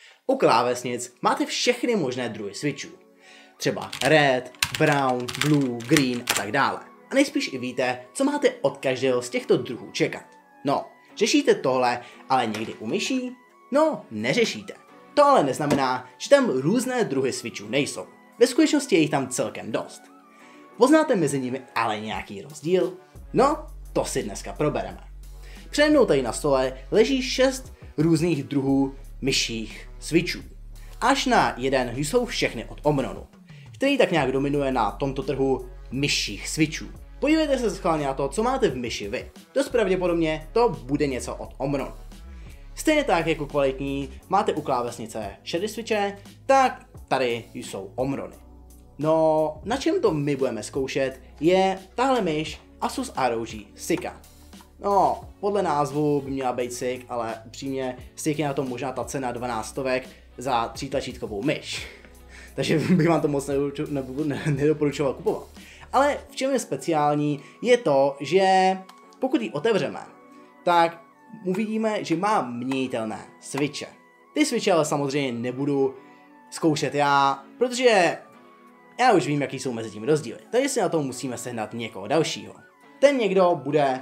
U klávesnic máte všechny možné druhy switchů. Třeba red, brown, blue, green a tak dále. A nejspíš i víte, co máte od každého z těchto druhů čekat. No, řešíte tohle, ale někdy u myší? No, neřešíte. To ale neznamená, že tam různé druhy switchů nejsou. Ve skutečnosti je jich tam celkem dost. Poznáte mezi nimi ale nějaký rozdíl? No, to si dneska probereme. Přede mnou tady na stole leží 6 různých druhů myších switchů. Až na jeden jsou všechny od Omronu, který tak nějak dominuje na tomto trhu myších switchů. Podívejte se schválně na to, co máte v myši vy. Dost pravděpodobně to bude něco od Omronu. Stejně tak jako kvalitní máte u klávesnice shady switche, tak tady jsou Omrony. No, na čem to my budeme zkoušet, je tahle myš Asus ROG Sika. No, podle názvu by měla být sick, ale upřímně sick je na tom možná ta cena 12 za 3tlačítkovou myš. Takže bych vám to moc nedoporučoval kupovat. Ale v čem je speciální, je to, že pokud ji otevřeme, tak uvidíme, že má měnitelné switche. Ty switche ale samozřejmě nebudu zkoušet já, protože já už vím, jaký jsou mezi tím rozdíly. Takže si na to musíme sehnat někoho dalšího. Ten někdo bude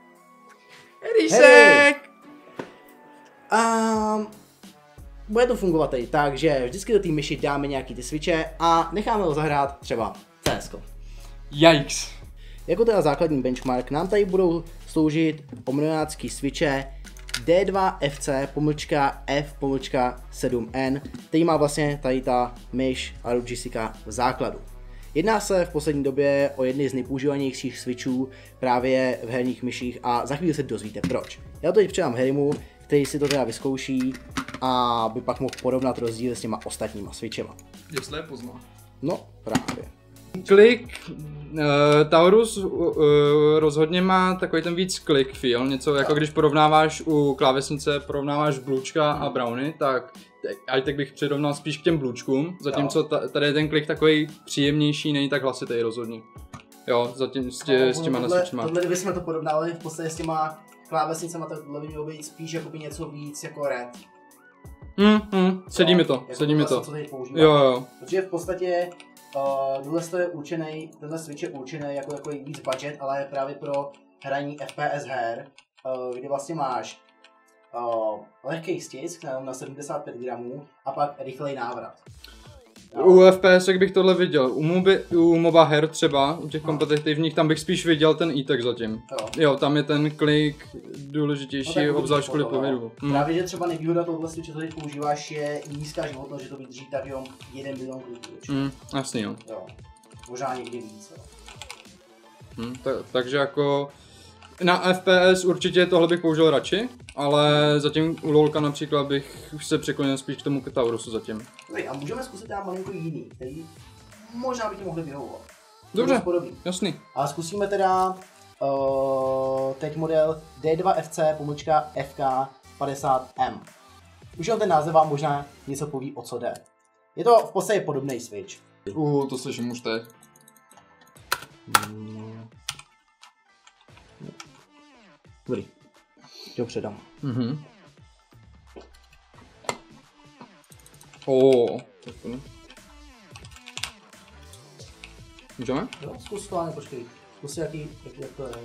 Rysek! Bude to fungovat tady tak, že vždycky do té myši dáme nějaký ty switche a necháme ho zahrát třeba CS. Yikes. Jako teda základní benchmark nám tady budou sloužit omronácký switche D2FC-F-7N, který má vlastně tady ta myš ROG Sika v základu. Jedná se v poslední době o jedny z nejpoužívanějších switchů právě v herních myších a za chvíli se dozvíte proč. Já to teď předám Harrymu, který si to teda vyzkouší a by pak mohl porovnat rozdíly s těma ostatníma switchema. Jestli je pozná. No, právě. Klik, Taurus rozhodně má takový ten víc click feel, něco jako když porovnáváš u klávesnice, porovnáváš bluečka a browny, tak bych přirovnal spíš k těm bluečkům, zatímco tady je ten klik takový příjemnější, není tak hlasitý rozhodně. Jo, zatím s těma nasičma. Tohle, kdybychom to porovnali v podstatě s těma klávesnicema, tak tohle by mělo být spíš jakoby něco víc jako red. Sedí mi to, jako sedí mi to. Co teď Jo. Protože v podstatě tenhle switch je určený jako víc budget, ale právě pro hraní FPS her, kdy vlastně máš lehký stisk na 75 gramů a pak rychlej návrat. No. U FPS bych tohle viděl, u MOBA her třeba, u těch kompetitivních, tam bych spíš viděl ten e-tag zatím. Jo, tam je ten klik důležitější, obzvlášť kvůli pohybu. Právě, že třeba nevýhoda tohle switche, co teď používáš, je nízká životnost, že to vydrží tak jenom 1 milion kliků. Jasný jo. Možná někdy víc. Takže jako na FPS určitě tohle bych použil radši, ale zatím u LoLka například bych už se překlonil spíš k tomu Taurusu zatím. A můžeme zkusit dát malinko jiný, který možná by ti mohli vyhovovat. Dobře, jasný. A zkusíme teda teď model D2FC-FK50M. Už jenom ten název vám možná něco poví, o co jde. Je to v podstatě podobný switch. To slyším už teď. Dobrý. Jo, předám. Tak to ne. Můžeme? Jo, zkus to, počkej. Zkus jak to je.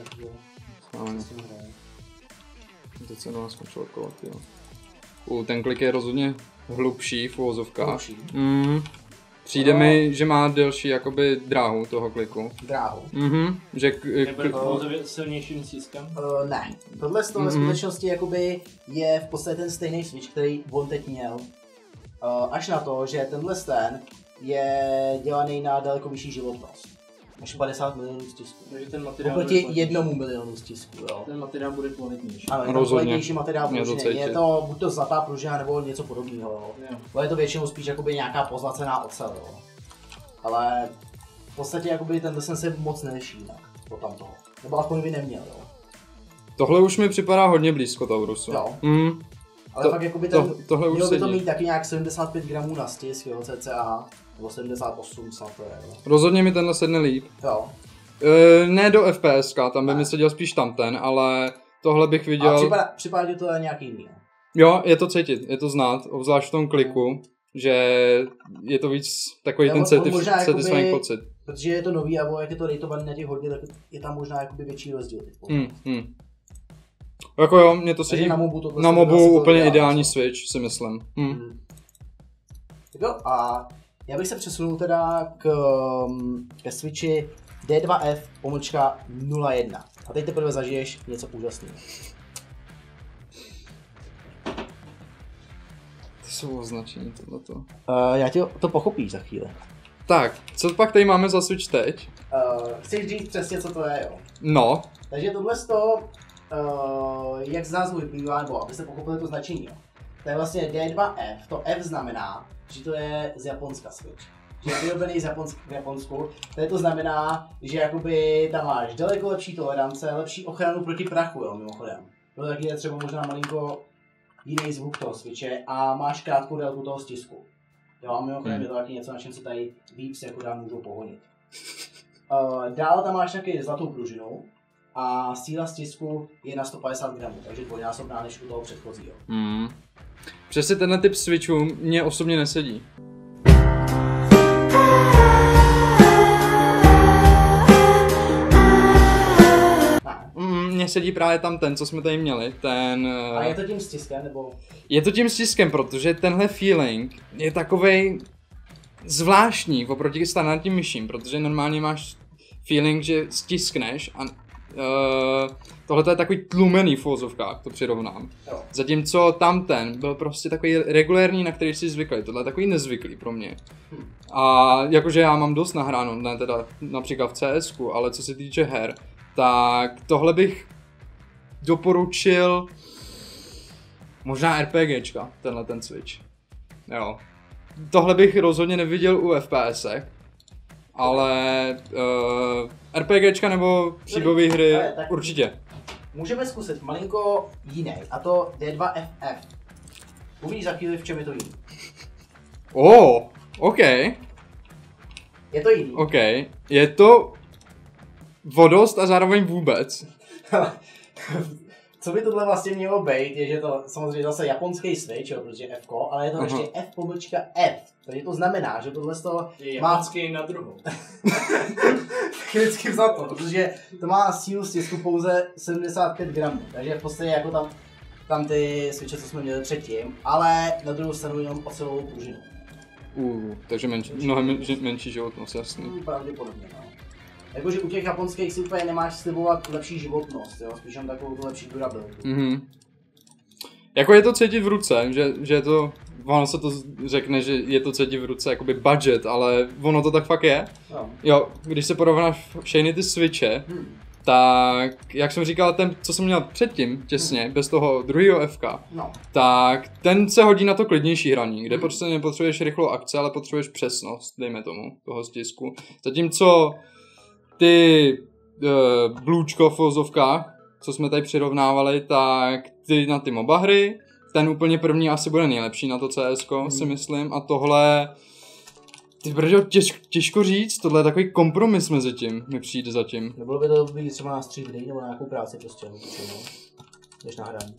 Teď se na nás skončilo kolo, jo. Ten klik je rozhodně hlubší v uvozovkách. Přijde mi, že má delší jakoby dráhu toho kliku. Dráhu? Že Nebude to silnějším stiskem? Ne. Tohle z toho ve skutečnosti jakoby je v podstatě ten stejný switch, který on teď měl. Až na to, že tenhle stand je dělaný na daleko vyšší životnost. Až 50 milionů stisků. Oproti 1 milionu stisků, jo. Ten materiál bude kvalitnější. Ano, je to kvalitnější materiál pružně. Je to buď to zlatá pružina nebo něco podobného. Ale je to většinou spíš jakoby nějaká pozlacená ocel, jo. Ale v podstatě jakoby tenhle se moc neliší jinak od tamtoho. Nebo aspoň by neměl, jo. Tohle už mi připadá hodně blízko Taurusu. Jo. Ale fakt jakoby mělo by to mít taky nějak 75 gramů na stisk, jo, cca. Nebo 78 snad to je, jo. Rozhodně mi tenhle sedne líp. Jo. Ne do FPS, tam by mi seděl spíš tamten, ale tohle bych viděl... A připadá ti to nějaký jiný, jo? Jo, je to cítit, je to znát, obzvlášť v tom kliku, že je to víc takový ten satisfying pocit. Protože je to nový a jak je to rateovaný na těch hodně, tak je tam možná jakoby větší rozdíl. Jako jo, mě to sedí na mobu úplně ideální Switch, si myslím. Jo, a já bych se přesunul teda ke Switchi D2F-01. A teď teprve zažiješ něco úžasného. To jsou označení tohleto. Já ti to pochopíš za chvíli. Tak, co pak tady máme za Switch teď? Chceš říct přesně, co to je, jo? No. Takže tohle z toho, jak z názvu vyplývá, nebo abyste pochopili to značení, jo. To je vlastně D2F, to F znamená, že to je z Japonska Switch. Že je vyrobený v Japonsku, to znamená, že jakoby tam máš daleko lepší tolerance, lepší ochranu proti prachu, jo, mimochodem. To taky je třeba možná malinko jiný zvuk toho Switche a máš krátkou délku toho stisku. Jo, a mimochodem je to taky něco, na čem se tady víc jako dá můžou pohonit. Dál tam máš taky zlatou pružinu a síla stisku je na 150 gramů, takže dvojnásobná než u toho předchozího. Přesně tenhle typ Switchů mě osobně nesedí. Mně sedí právě tam ten, co jsme tady měli, ten... A je to tím stiskem, nebo? Je to tím stiskem, protože tenhle feeling je takovej zvláštní oproti standardním myším, protože normálně máš feeling, že stiskneš a tohle je takový tlumený v uvozovkách, to přirovnám. Jo. Zatímco tamten byl prostě takový regulérní, na který jsi zvyklý, tohle je takový nezvyklý pro mě. A jakože já mám dost nahráno, ne teda například v CSku, ale co se týče her, tak tohle bych doporučil možná RPGčka, tenhle ten Switch. Jo. Tohle bych rozhodně neviděl u FPSek, ale RPGčka nebo příběhové hry určitě. Můžeme zkusit malinko jiný, a to D2FF. Uvidíš za chvíli, v čem je to jiný. OK. Je to jiný. OK. Je to vodost a zároveň vůbec. Co by tohle vlastně mělo být, je, že to samozřejmě zase japonský Switch, jo, protože F-ko, ale je to ještě F-F. Takže to znamená, že tohle z toho je japonský na druhou. Vždycky za to, protože to má sílu stisku pouze 75 gramů, takže v podstatě jako tam ty Switche, co jsme měli předtím, ale na druhou stranu jenom ocelovou pružinu. Takže mnohem menší životnost, jasný. Pravděpodobně, no. Jakože u těch japonských si úplně nemáš slibovat lepší životnost, jo? Spíš jen takovou tu lepší durabilitu. Jako je to cítit v ruce, že je to, ono se to řekne, že je to cítit v ruce jakoby budget, ale ono to tak fakt je. No. Jo, když se porovnáš všechny ty Switche, tak jak jsem říkal, ten, co jsem měl předtím, těsně, bez toho druhého Fka, tak ten se hodí na to klidnější hraní, kde prostě nepotřebuješ rychlou akci, ale potřebuješ přesnost, dejme tomu, toho stisku. Zatímco ty blůčko v vozovkách, co jsme tady přirovnávali, tak ty na ty MOBA hry, ten úplně první asi bude nejlepší na to CSko, si myslím, a tohle, ty brďo, těžko říct, tohle je takový kompromis mezi tím, mi přijde zatím. Nebylo by to být třeba na street day nebo na nějakou práci prostě, než na hraní?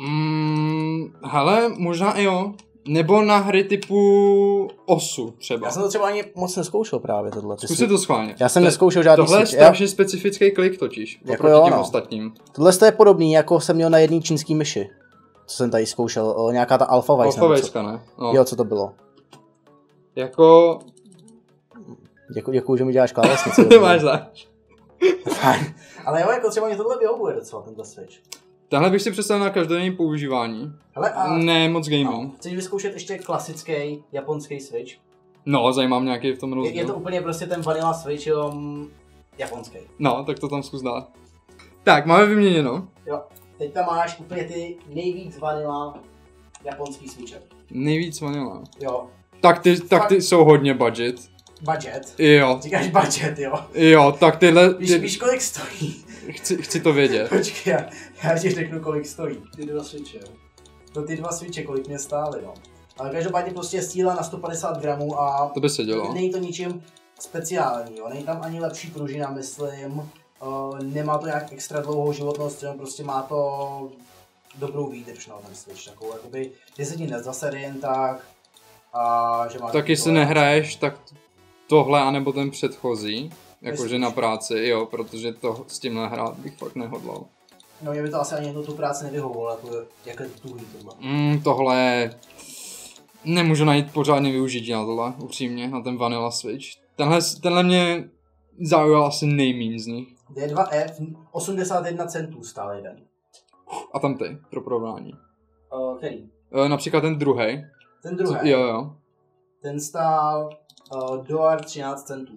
Hele, možná i jo. Nebo na hry typu Osu třeba. Já jsem to třeba ani moc neskoušel právě tohle. Zkus si to schválně. Já jsem neskoušel žádný Tohle je strašně specifický klik totiž, jako oproti těm ostatním. Tohle je podobný, jako jsem měl na jedný čínský myši. Co jsem tady zkoušel, nějaká ta Alpha Vice. Alpha Vice, ne? No. Jo, co to bylo? Jako... Děkuju, že mi děláš klávesnici. To máš zač. Ale jo, jako třeba mě tohle vyhovuje docela, tento Switch. Tahle bych si představil na každodenní používání. Hele, ne moc gaming. No. Chceš vyzkoušet ještě klasický japonský Switch? No, zajímá mě nějaký v tom rozdíl. Je to úplně prostě ten vanilla Switch, jenom japonský. No, tak to tam zkus dát. Tak, máme vyměněno. Jo, teď tam máš úplně ty nejvíc vanilla japonský Switche. Nejvíc vanilla. Jo. Tak ty jsou hodně budget. Budget? Jo. Říkáš budget, jo. Jo, tak tyhle... Víš kolik stojí? Chci to vědět. Počkej, já ti řeknu, kolik stojí. Ty dva Switche, jo. No ty dva Switche, kolik mě stály, no. Ale každopádně prostě síla na 150 gramů a... To by se dělo. Není to ničím speciálního, není tam ani lepší pružina, myslím. Nemá to nějak extra dlouhou životnost, jenom prostě má to dobrou výdrž na ten Switch, takovou jakoby, že se ti nezasede jen tak a že máš... Tak jestli nehraješ, tak tohle anebo ten předchozí, jakože na práci, jo, protože to s tímhle hrát bych fakt nehodlal. No mě by to asi ani jednou tu práci nevyhovovalo, jako je to tuhý tohle. Tohle nemůžu najít pořádně využití na tohle, upřímně, na ten Vanilla Switch. Tenhle mě zaujal asi nejmíň z nich. D2F 81 centů stál jeden. A tam ty, pro porovnání. Který? Například ten druhý. Ten druhý? Jo. Ten stál $13 centů.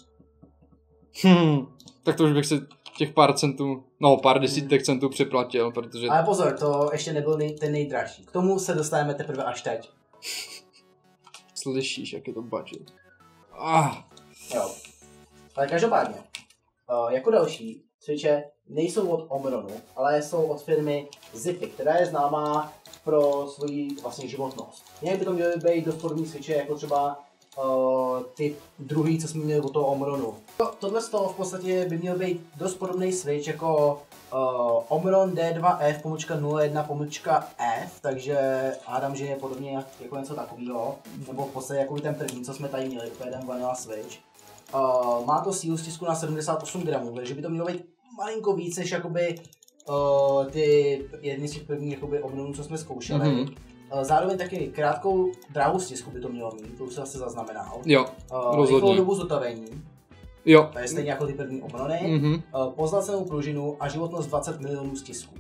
Tak to už bych si těch pár centů, pár desítek centů připlatil, protože... Ale pozor, to ještě nebyl ten nejdražší. K tomu se dostaneme teprve až teď. Slyšíš, jak je to budget. Jo. Ale každopádně, jako další Switche nejsou od Omronu, ale jsou od firmy Zippy, která je známá pro svoji vlastně životnost. Nějak by to měly být dost podobný Switche jako třeba ty druhý, co jsme měli od toho Omronu. Tohle z toho v podstatě by měl být dost podobný Switch jako Omron D2F _01_F, takže hádám, že je podobně jako něco takového, nebo v podstatě jako ten první, co jsme tady měli, to je ten Vanilla Switch. Má to sílu stisku na 78 gramů, takže by to mělo být malinko víc než jakoby ty jedny z těch prvních jakoby Omronů, co jsme zkoušeli. Zároveň taky krátkou dráhu stisku by to mělo mít, to už se asi zaznamenal. Jo, rozhodně. Rychlou dobu zotavení. Jo. To je stejně jako ty první Omrony. Pozlacenou pružinu a životnost 20 milionů stisků.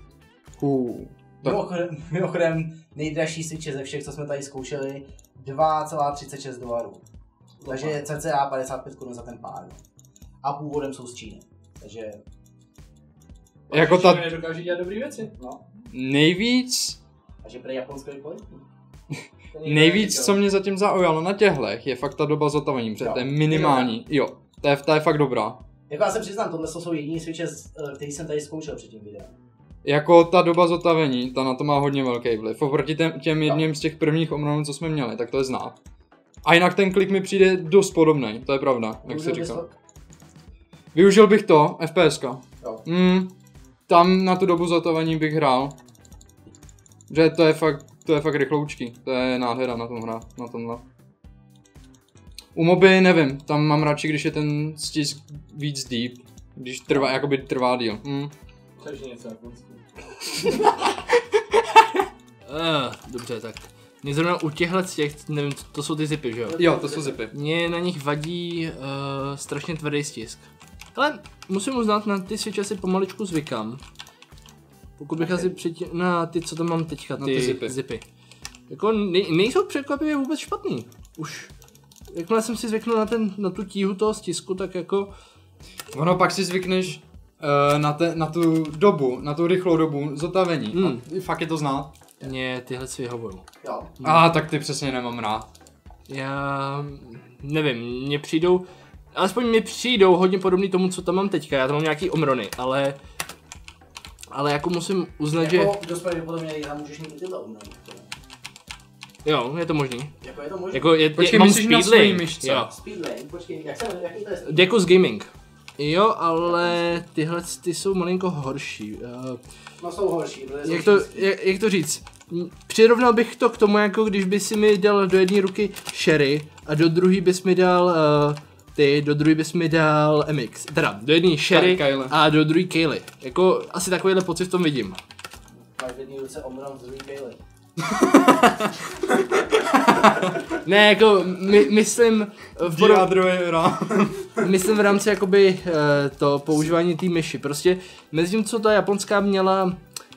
Mimochodem nejdražší Switche ze všech, co jsme tady zkoušeli, $2,36. Takže cca 55 Kč za ten pár. A původem jsou z Číny. Takže... Jako ta... nedokáže dělat dobrý věci. No. Nejvíc... A že prý japonský kvalitní. Nejvíc, co mě zatím zaujalo na těchlech, je fakt ta doba zotavení, protože to je minimální. Jo, ta je fakt dobrá. Jako já se přiznám, tohle jsou jediný Switche, který jsem tady zkoušel před tím videem. Jako ta doba zotavení, ta na to má hodně velký vliv. Oproti těm jedním z těch prvních Omronů, co jsme měli, tak to je znát. A jinak ten klik mi přijde dost podobný, to je pravda, jak jsi říkal. Využil bych to, FPSka. Tam na tu dobu zotavení bych hrál. Že to je fakt rychloučký, to je nádhera na tom hrát, na tomhle. U moby nevím, tam mám radši, když je ten stisk víc deep, když trvá díl. Takže něco japonský. Dobře, tak. Mě zrovna u těchhle nevím, to jsou ty Zippy, že jo? Jo, to jsou Zippy. Mně na nich vadí strašně tvrdý stisk. Ale musím uznat, na ty Switche si pomaličku zvykám. Pokud bych asi na ty, co tam mám teďka, ty Zippy. Jako nejsou překvapivě vůbec špatný. Už jakmile jsem si zvyknul na tu tíhu toho stisku, tak jako... Ono pak si zvykneš na tu dobu, na tu rychlou dobu zotavení. A fakt je to znát. Mně tyhle si vyhovují. Tak ty přesně nemám rád. Já nevím, alespoň mi přijdou hodně podobný tomu, co tam mám teďka. Já tam mám nějaký Omrony, ale jako musím uznat, jako, že... Jako dost pravděpodobně tam můžeš mít i tyhle Omrony. Jo, je to možný. Jako je to možný? Jako počkej, myslíš na svojí myšce? Jo. Speedlane, počkej, jaký to je? Dekus Gaming. Jo, ale tyhle ty jsou malinko horší. No jsou horší, jak to říct? Přirovnal bych to k tomu, jako když by si mi dal do jedné ruky Sherry a do druhé bys mi dal do druhé bys mi dal MX. Teda, do jedné Sherry a do druhé Kaylee. Jako asi takovýhle pocit v tom vidím. Máš v jedné ruce Omron, v druhé Kaylee. Ne, jako myslím myslím v rámci jakoby to používání té myši. Prostě mezi tím, co ta japonská měla,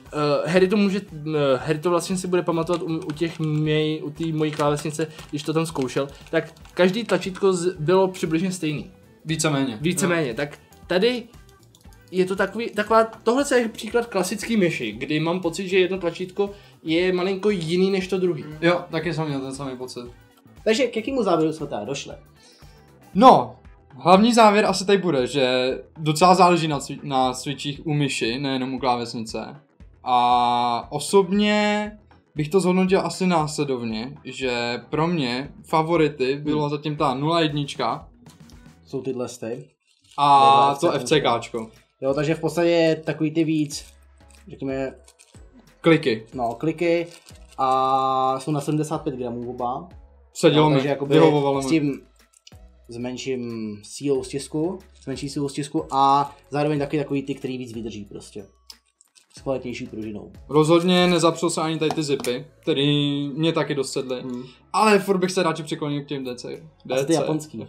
Harry to vlastně si bude pamatovat u té mojí klávesnice, když to tam zkoušel, tak každý tlačítko bylo přibližně stejný. Víceméně, tak tady je to tohle je příklad klasický myši, kdy mám pocit, že jedno tlačítko je malinko jiný než to druhý. Jo, taky jsem měl ten samý pocit. Takže k jakému závěru jsme tady došli? No, hlavní závěr asi tady bude, že docela záleží na Switchích u myši, nejenom u klávesnice. A osobně bych to zhodnotil asi následovně, že pro mě favority bylo zatím ta 0.1. Jsou tyhle stej. A to FCKčko. Jo, takže v podstatě takový ty víc, řekněme, Kliky. No, kliky a jsou na 75 gramů oba. Sedělo takže mi, jakoby vyhovovalo s mi. tím zmenším sílou stisku, a zároveň taky takový ty, který víc vydrží prostě. S kvalitnější pružinou. Rozhodně nezapřel se ani tady ty zipy, který mě taky dost sedly. Ale furt bych se radši přiklonil k těm DC. A ty japonský.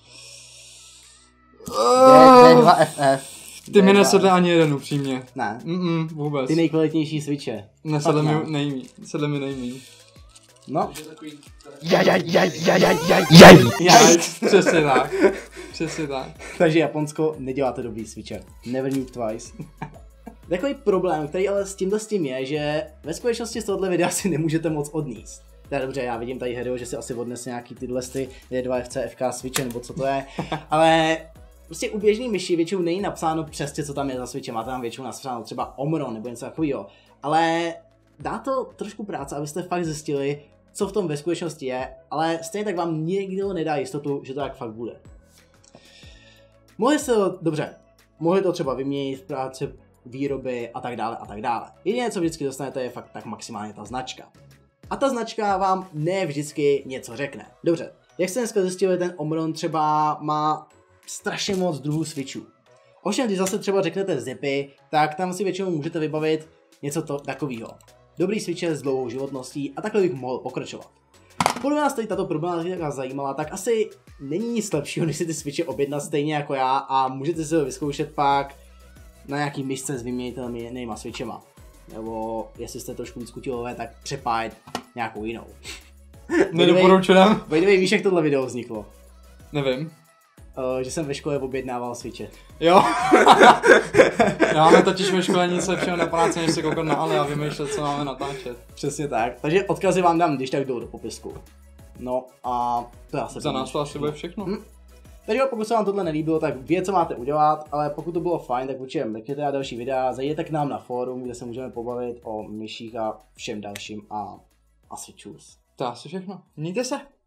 Uh, D2FF. Ty mi nesedly ani jeden upřímně. Ne. Vůbec. Ty nejkvalitnější switche. Nesedly mi nejmíň. No. Přesně tak. Přesně tak. Takže Japonsko, neděláte dobrý switche. Never need twice. Takový problém, který ale s tím je, že ve skutečnosti z tohohle videa si nemůžete moc odníst. Tak dobře, já vidím tady Harryho, že si asi odnese nějaký tyhle D2FC FK switche, nebo co to je, ale prostě u běžný myši většinou není napsáno přesně, co tam je za switche, máte tam většinou napsáno třeba Omron nebo něco takového, ale dá to trošku práce, abyste fakt zjistili, co v tom ve skutečnosti je, ale stejně tak vám nikdo nedá jistotu, že to tak fakt bude. Mohli to třeba vyměnit v práci výroby a tak dále. Jediné, co vždycky dostanete, je fakt tak maximálně ta značka. A ta značka vám ne vždycky něco řekne. Dobře, jak jste dneska zjistili, ten Omron třeba má strašně moc druhů switchů. Ovšem, když zase třeba řeknete zipy, tak tam si většinou můžete vybavit něco takového. Dobrý switche s dlouhou životností a takhle bych mohl pokračovat. Pokud vás tady tato problematika zajímala, tak asi není nic lepšího, než si ty switche objednat stejně jako já a můžete si ho vyzkoušet pak na nějaký myšce s vyměnitelnýma switchema. Nebo jestli jste trošku víc kutilové, tak přepájet nějakou jinou. Nedoporučujem. By the way, víš, jak tohle video vzniklo? Nevím. Že jsem ve škole objednával switche. Jo. Já máme totiž ve škole nic lepšího na práci, než se koukat na Ali a vymýšlet, co máme natáčet. Přesně tak. Takže odkazy vám dám, když tak jdou do popisku. No a to já se za nás to asi bude všechno. Takže pokud se vám tohle nelíbilo, tak víte, co máte udělat, ale pokud to bylo fajn, tak určitě mrkněte na další videa, zajděte k nám na fórum, kde se můžeme pobavit o myších a všem dalším a asi čus. To asi všechno. Mějte se.